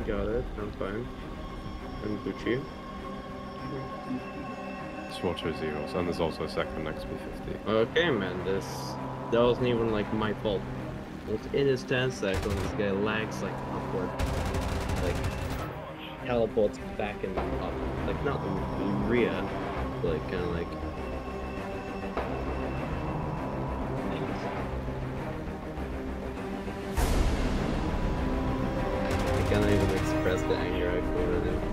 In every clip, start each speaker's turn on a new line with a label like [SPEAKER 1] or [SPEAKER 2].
[SPEAKER 1] got it. I'm fine. I'm Gucci.
[SPEAKER 2] Swatcher zeros, and there's also a second next to B50.
[SPEAKER 1] Okay, man, that wasn't even like my fault. In his 10 seconds, this guy lags like upward, like teleports back and up, like not in rear, but like kind of like. I can't even express the anger I feel right now.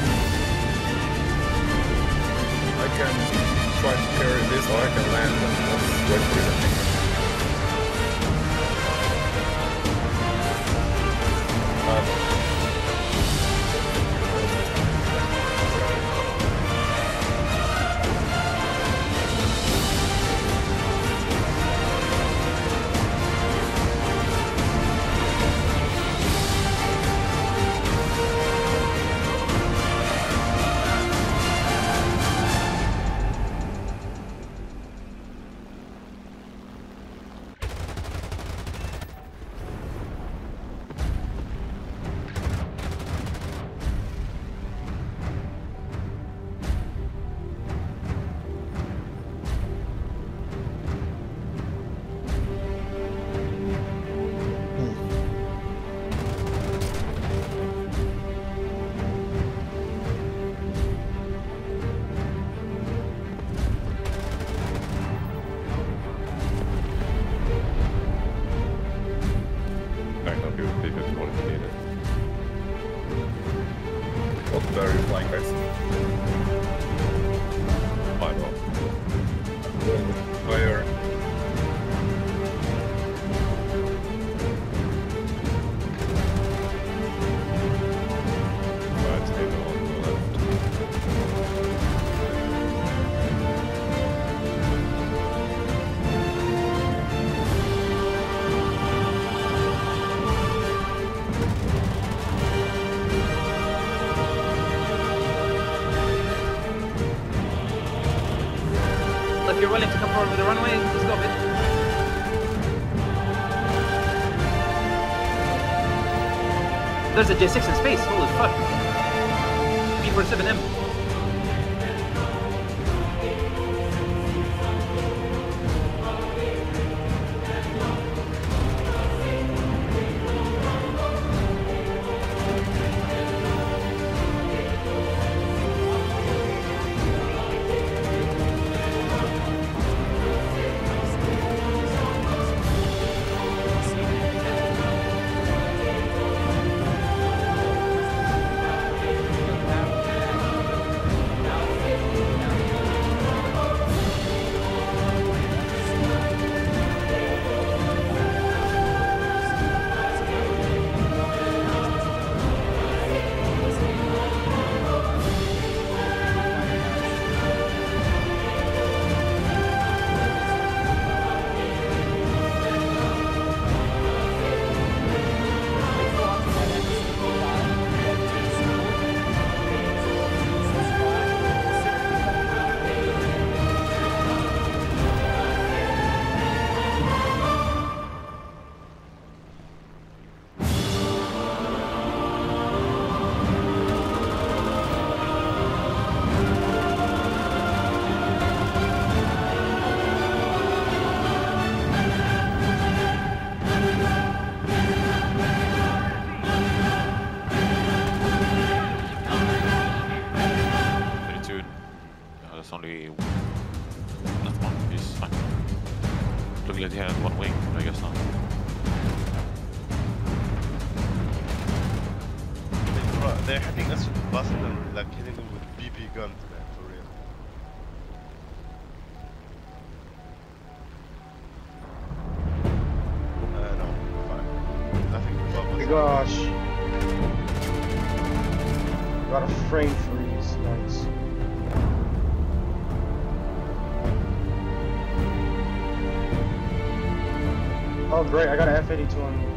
[SPEAKER 3] try to carry this or I can land them. If you're willing to come forward with the runway, let's go, bitch. There's a J6 in space, holy fuck. B47M.
[SPEAKER 4] Only that one is fine. Looking like he had one wing, I guess not.
[SPEAKER 5] They're hitting us with buses and like hitting them with BB guns, man, for real. No, fine. Nothing but
[SPEAKER 6] Oh my gosh. Got a frame freeze, nice. Oh great, I got an F82 on me.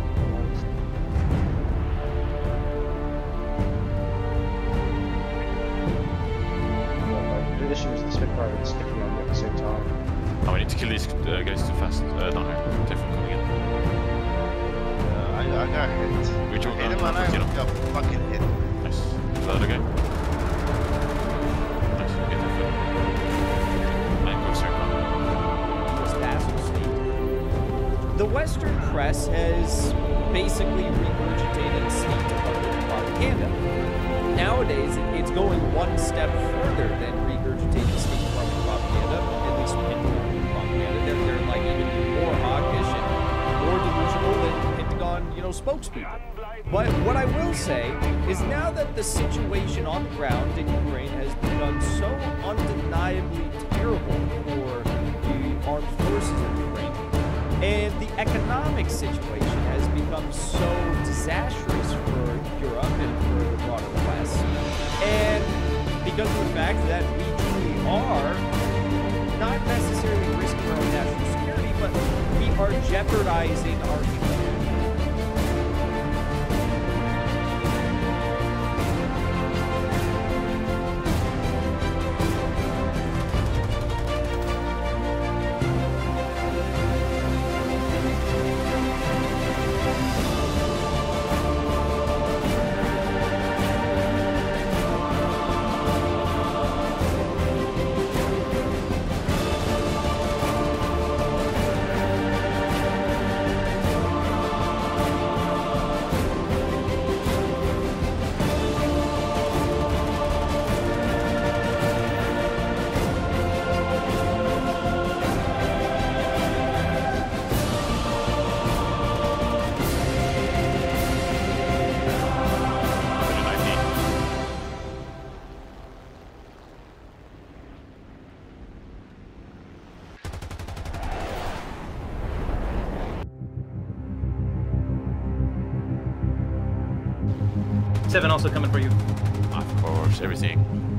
[SPEAKER 6] The issue is the Spitfire is sticking on me at the same time.
[SPEAKER 4] Oh, we need to kill these guys too fast. Down here. They're coming in.
[SPEAKER 5] I got hit.
[SPEAKER 4] Which one?
[SPEAKER 5] Hit him and I got fucking hit.
[SPEAKER 4] Nice. Is that other guy? Nice. Get the foot. And go circle.
[SPEAKER 7] The Western press has basically regurgitated State Department propaganda. Nowadays, it's going one step further than regurgitating State Department propaganda, at least Pentagon propaganda. They're like even more hawkish and more delusional than Pentagon, spokespeople. But what I will say is now that the situation on the ground in Ukraine has become so undeniably terrible for the armed forces of Ukraine. And the economic situation has become so disastrous for Europe and for the broader West. And because of the fact that we truly are not necessarily risking our own national security, but we are jeopardizing our humanity.
[SPEAKER 3] Seven also coming for you.
[SPEAKER 4] Of course, everything.